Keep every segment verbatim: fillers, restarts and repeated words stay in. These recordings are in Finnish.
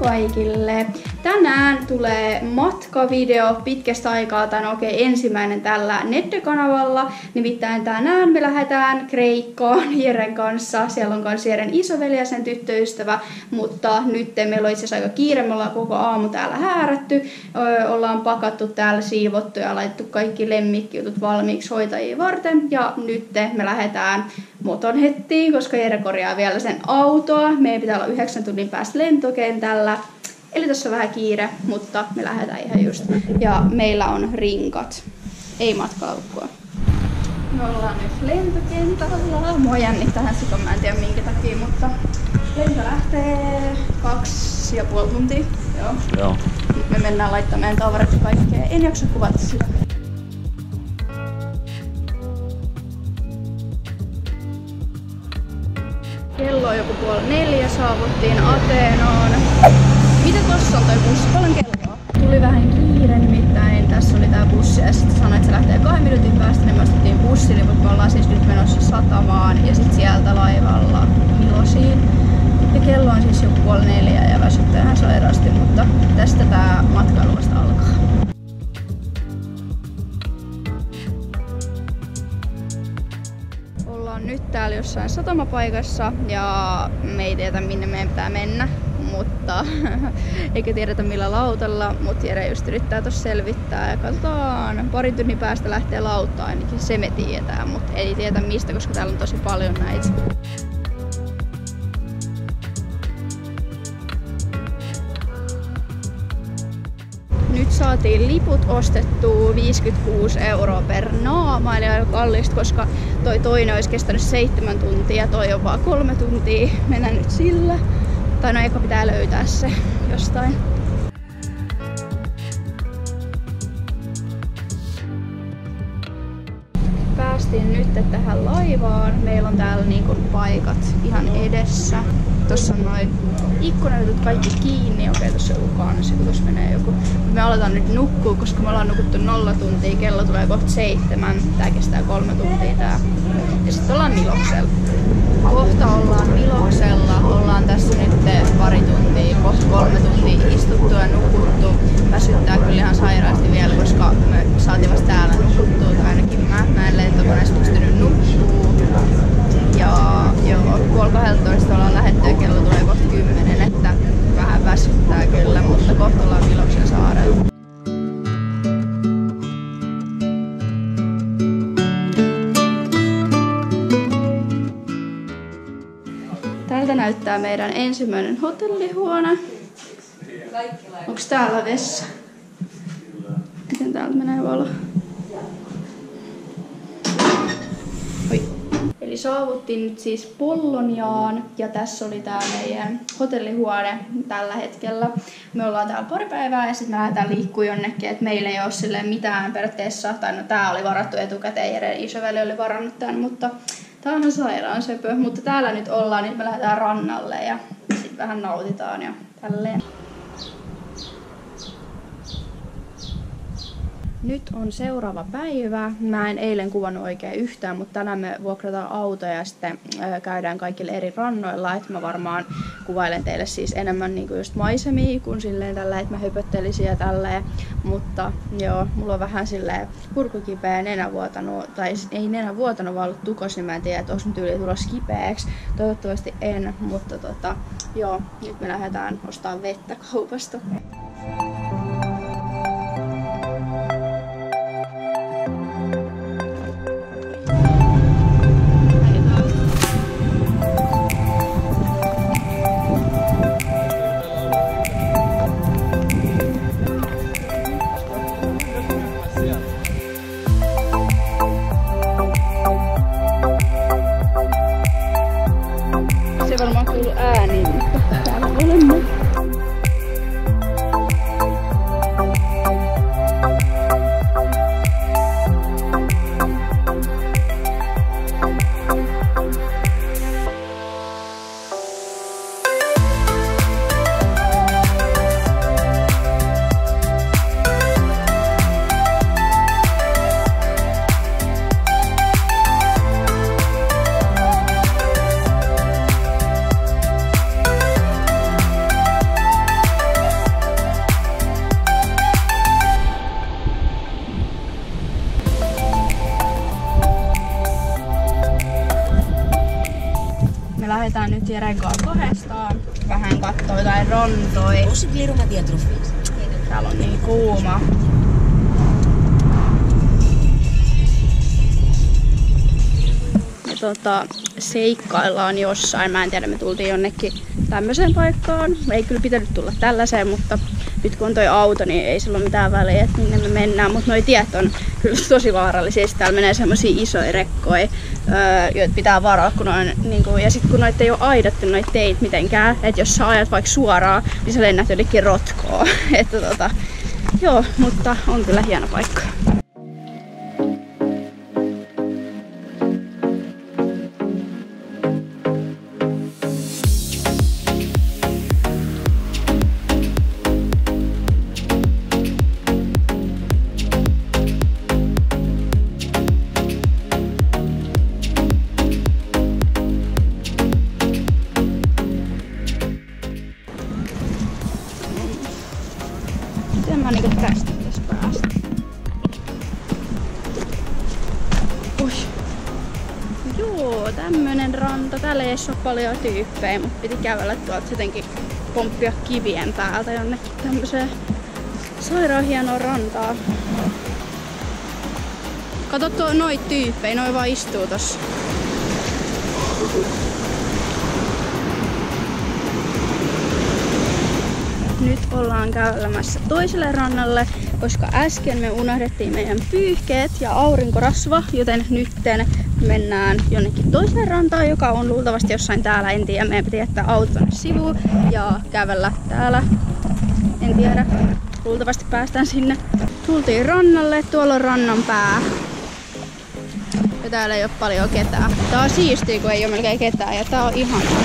kaikille! Tänään tulee matkavideo pitkästä aikaa, tai oikein ensimmäinen tällä Nedde-kanavalla. Nimittäin tänään me lähdetään Kreikkaan Jeren kanssa. Siellä on myös Jeren isoveli ja sen tyttöystävä, mutta nyt meillä on itse asiassa aika kiire. Me ollaan koko aamu täällä häärätty. Ö, ollaan pakattu täällä, siivottu ja laitettu kaikki lemmikkijutut valmiiksi hoitajia varten. Ja nyt me lähdetään Motonheadtiin, koska Jere korjaa vielä sen autoa. Meidän pitää olla yhdeksän tunnin päästä lentokentällä. Eli tässä on vähän kiire, mutta me lähdetään ihan just. Ja meillä on rinkat, ei matkalaukkoa. Me ollaan nyt lentokentällä. Mua jännittää hän sikon, mä en tiedä minkä takia, mutta lento lähtee kaksi ja puoli tuntia. Joo. Joo. Nyt me mennään laittamaan meidän tavarat ja kaikkea. En jaksa kuvata sitä. Kello on joku puoli neljä, saavuttiin Ateenoon. Mitä tossa on toi bussi? Paljon kelloa? Tuli vähän kiire nimittäin. Tässä oli tää bussi ja sitten sanoi, että se lähtee kahden minuutin päästä, niin me ostettiin bussille, mutta me ollaan siis nyt menossa satamaan ja sitten sieltä laivalla Milosiin. Ja kello on siis joku puoli neljä ja väsyttää ihan sairaasti, mutta tästä tää matkailu vasta alkaa. Ollaan nyt täällä jossain satamapaikassa ja me ei tiedä minne meidän pitää mennä, mutta eikä tiedetä millä lautalla, mutta Jere just yrittää tossa selvittää ja katsotaan. Parin tunnin päästä lähtee lautta, ainakin se me tiedetään, mutta ei tiedä mistä, koska täällä on tosi paljon näitä. Nyt saatiin liput ostettua viisikymmentäkuusi euroa per naama, eli aika kallista, koska toi toinen olisi kestänyt seitsemän tuntia, toi on vaan kolme tuntia. Mennään nyt sillä. Tai no eka pitää löytää se jostain. Päästiin nyt tähän laivaan. Meillä on täällä niin kuin paikat ihan edessä. Tossa on noin ikkunajutut kaikki kiinni. Okei, tossa on joku kansi, kun tossa menee joku. Me aletaan nyt nukkua, koska me ollaan nukuttu nolla tuntia. Kello tulee kohta seitsemän. Tää kestää kolme tuntia tää. Ja sit ollaan Miloksella. Kohta ollaan Miloksella. Ollaan tässä nyt pari tuntia, kohta kolme tuntia istuttu ja nukuttu. Väsyttää kyllä ihan sairaasti vielä, koska me saatiin vasta täällä nukuttua. Ainakin mä. Mä en lentokoneessa pystynyt nukkuu. Ja joo, puoli kahdeltoista ollaan lähdetty ja kello tulee kohta kymmenen, että vähän väsyttää kyllä, mutta kohta ollaan Miloksen saarella. Tältä näyttää meidän ensimmäinen hotellihuone. Onks täällä vessa? Miten täältä menee valo? Oi. Eli saavuttiin nyt siis Polloniaan ja tässä oli tää meidän hotellihuone tällä hetkellä. Me ollaan täällä pari päivää ja sitten me lähdetään liikkuu jonnekin, että meillä ei ole silleen mitään periaatteessa, tai no tää oli varattu etukäteen, Jeren isoveli oli varannut tän, mutta tää on sairaan söpö. Mutta täällä nyt ollaan, nyt me lähdetään rannalle ja sitten vähän nautitaan ja tälleen. Nyt on seuraava päivä. Mä en eilen kuvannut oikein yhtään, mutta tänään me vuokrataan autoja ja sitten ö, käydään kaikille eri rannoilla. Et mä varmaan kuvailen teille siis enemmän niinku just maisemia kuin silleen tällä, että mä höpöttelisin ja tälleen. Mutta joo, mulla on vähän silleen kurkku kipeä, nenä vuotanut, tai ei nenä vuotanut, vaan ollut tukos, niin mä en tiedä, että onko nyt yli tulossa kipeäksi. Toivottavasti en, mutta tota, joo, nyt me lähdetään ostamaan vettä kaupasta. Se varmaan kuuluu ääniin, mutta täällä olemme. Me lähdetään nyt Jeren kanssa kahdestaan vähän kattoo jotain rontoja. Täällä on niin kuuma. Ja tota, seikkaillaan jossain. Mä en tiedä, me tultiin jonnekin tämmöiseen paikkaan. Ei kyllä pitänyt tulla tällaiseen, mutta nyt kun on toi auto, niin ei sillä ole mitään väliä, että minne me mennään. Mutta noi tiet on kyllä tosi vaarallisia. Täällä menee semmosia isoja rekkoja, joita pitää varoa. Kun on, niin kun, ja sit kun noit ei ole aidattu noit teit mitenkään, että jos sä ajat vaikka suoraan, niin sä lennät jotenkin rotkoon. että tota, joo, mutta on kyllä hieno paikka. Miten mä niinku tästä pitäis päästä? Ui. Joo, tämmönen ranta. Täällä ei edes oo paljon tyyppejä, mut piti kävellä tuolta jotenkin pomppia kivien päältä jonnekin tämmöseen sairaan hienoa rantaa. Kato tuo noit tyyppejä, noi vaan istuu tossa. Nyt ollaan kävelemässä toiselle rannalle, koska äsken me unohdettiin meidän pyyhkeet ja aurinkorasva, joten nytten mennään jonnekin toiseen rantaan, joka on luultavasti jossain täällä, en tiedä. Meidän piti jättää auto tonne sivuun ja kävellä täällä, en tiedä. Luultavasti päästään sinne. Tultiin rannalle, tuolla on rannan pää. Ja täällä ei oo paljon ketään. Tää on siistiä, kun ei oo melkein ketään ja tää on ihanaa.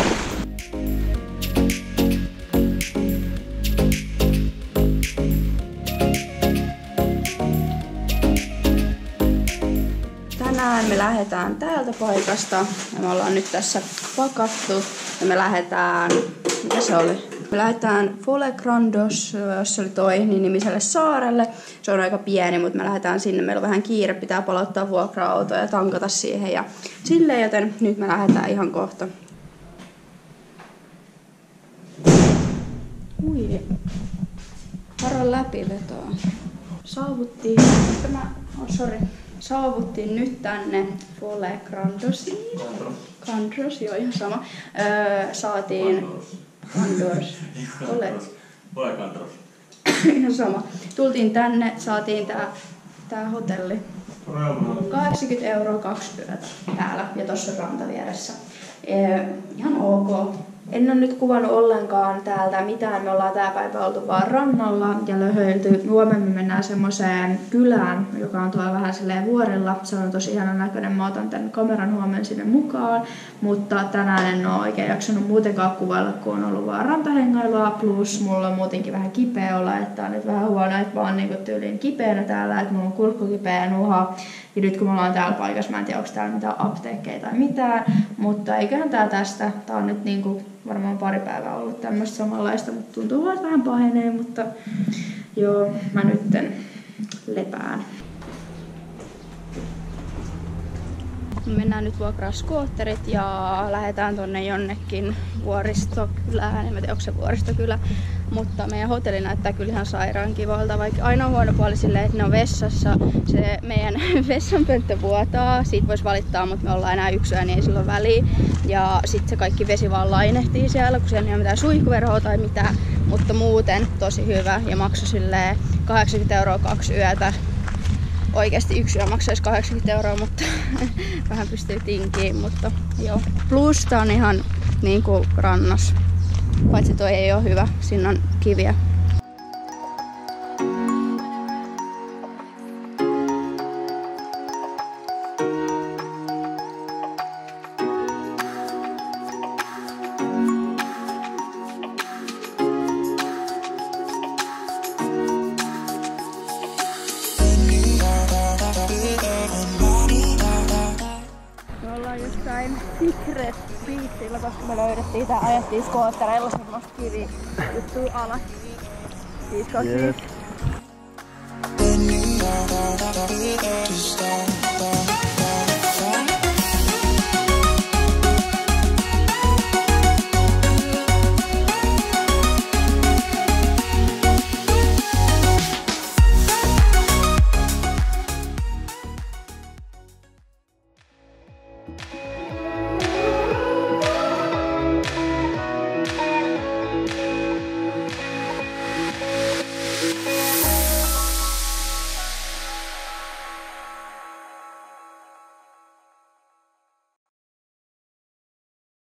Tänään me lähdetään täältä paikasta ja me ollaan nyt tässä pakattu ja me lähdetään, mitä se oli? Me lähdetään Folegrandos, jos se oli toi, niin nimiselle saarelle. Se on aika pieni, mutta me lähdetään sinne. Meillä on vähän kiire, pitää palauttaa vuokra-auto ja tankata siihen ja silleen, joten nyt me lähdetään ihan kohta. Ui, varo läpivetoa. Saavuttiin, tämä, oh sorry. Saavuttiin nyt tänne Folegrandosiin. Candros, joo ihan sama. Öö, saatiin Candors. Ole. Folegrandos. Ihan sama. Tultiin tänne, saatiin tää, tää hotelli. kahdeksankymmentä euroa kaksi yötä täällä ja tossa rantavieressä. Öö, ihan ok. En ole nyt kuvannut ollenkaan täältä mitään. Me ollaan tää päivä oltu vaan rannalla ja löhöilty. Huomenna me mennään semmoiseen kylään, joka on tuolla vähän silleen vuorilla. Se on tosi ihana näköinen. Mä otan tän kameran huomenna sinne mukaan. Mutta tänään en ole oikein jaksanut muutenkaan kuvailla, kun on ollut vaan rantahengailua. Plus mulla on muutenkin vähän kipeä olla, että on nyt vähän huono, että mä oon niinku tyyliin kipeänä täällä. Että mulla on kurkku kipeä ja nuha. Ja nyt kun me ollaan täällä paikassa, mä en tiedä onko täällä mitään apteekkeja tai mitään. Mutta eiköhän tää tästä. Tää on nyt niinku varmaan pari päivää ollut tämmöistä samanlaista, mutta tuntuu vaan vähän pahenee, mutta joo, mä nytten lepään. Me mennään nyt vuokraa skootterit ja lähdetään tonne jonnekin vuoristokylään. En mä tiedä, onko se vuoristokylä, mutta meidän hotelli näyttää kyllä ihan sairaan kivalta. Vaikka ainoa huono puoli silleen, että ne on vessassa. Se meidän vessanpönttö vuotaa, siitä voisi valittaa, mutta me ollaan enää yksyä, niin ei sillä ole väliä. Ja sitten se kaikki vesi vaan lainehtii siellä, kun siellä ei ole mitään suihkuverhoa tai mitään. Mutta muuten tosi hyvä ja maksoi silleen kahdeksankymmentä euroa kaksi yötä. Oikeasti yksi yö maksaisi kahdeksankymmentä euroa, mutta vähän pystyy tinkiin, mutta joo. Plus tää on ihan niinku rannas. Paitsi toi ei oo hyvä, siinä on kiviä. Secret Beachillä, koska me löydettiin tää, ajettiin skoottereilla semmoista kivi juttua alas. viisi kaksi viisi.